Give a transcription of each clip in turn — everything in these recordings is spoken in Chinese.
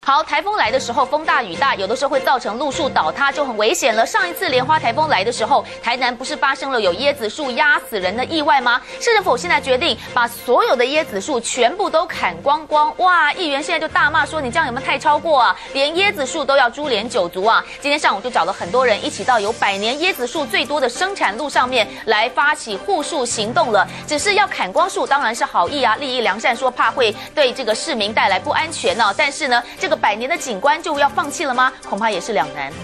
好，台风来的时候风大雨大，有的时候会造成路树倒塌，就很危险了。上一次莲花台风来的时候，台南不是发生了有椰子树压死人的意外吗？市政府现在决定把所有的椰子树全部都砍光光。哇，议员现在就大骂说你这样有没有太超过啊？连椰子树都要株连九族啊！今天上午就找了很多人一起到有100年椰子树最多的生产路上面来发起护树行动了。只是要砍光树当然是好意啊，利益良善，说怕会对这个市民带来不安全呢。但是呢，这个100年的景观就要放弃了吗？恐怕也是两难。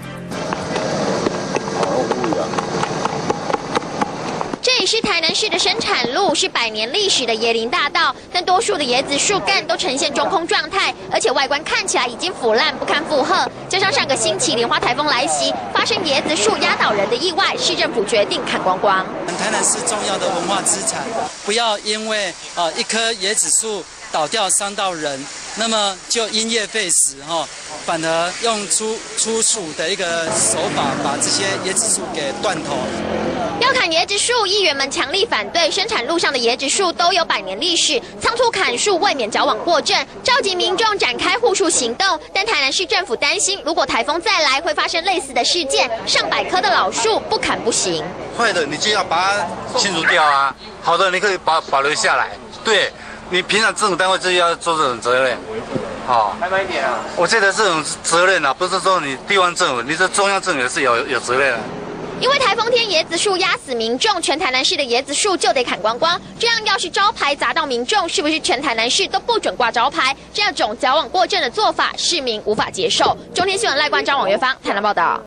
这里是台南市的生产路，是100年历史的椰林大道，但多数的椰子树干都呈现中空状态，而且外观看起来已经腐烂不堪负荷。加上上个星期莲花台风来袭，发生椰子树压倒人的意外，市政府决定砍光光。 台南是重要的文化资产，不要因为一棵椰子树倒掉伤到人，那么就因噎废食反而用粗俗的一个手法把这些椰子树给断头。 要砍椰子树，议员们强力反对。生产路上的椰子树都有100年历史，仓促砍树未免矫枉过正，召集民众展开护树行动。但台南市政府担心，如果台风再来，会发生类似的事件，上百棵的老树不砍不行。 坏的你就要把它清除掉啊，好的你可以保留下来。对，你平常政府单位就要做这种责任。慢慢一点啊！我觉得这种责任不是说你地方政府，你这中央政府也是有责任的。 因为台风天椰子树压死民众，全台南市的椰子树就得砍光光。这样要是招牌砸到民众，是不是全台南市都不准挂招牌？这样种矫枉过正的做法，市民无法接受。中天新闻赖冠章、王月芳台南报道。